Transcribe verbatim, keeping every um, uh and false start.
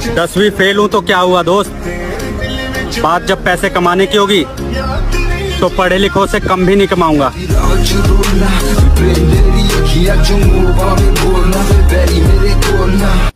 दसवीं फेल हूँ तो क्या हुआ दोस्त, बात जब पैसे कमाने की होगी तो पढ़े लिखों से कम भी नहीं कमाऊंगा।